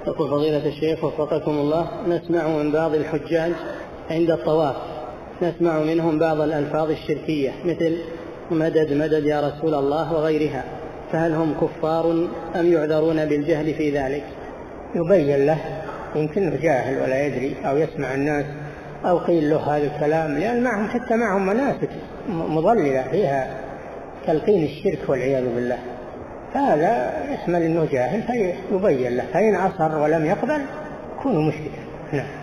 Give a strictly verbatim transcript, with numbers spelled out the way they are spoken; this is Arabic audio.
يقول فضيلة الشيخ وفقكم الله، نسمع من بعض الحجاج عند الطواف نسمع منهم بعض الألفاظ الشركية مثل مدد مدد يا رسول الله وغيرها، فهل هم كفار أم يعذرون بالجهل في ذلك؟ يبين له، يمكنه جاهل ولا يدري أو يسمع الناس أو قيل له هذا الكلام، لأن معهم حتى معهم مناسك مضللة فيها تلقين الشرك والعياذ بالله، فهذا يحمل أنه جاهل فيبين له، فإن عصر ولم يقبل يكون مشركا. نعم.